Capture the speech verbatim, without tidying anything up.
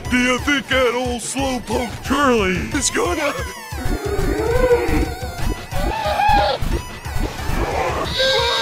Do you think that old slowpoke Charlie is gonna... Ah!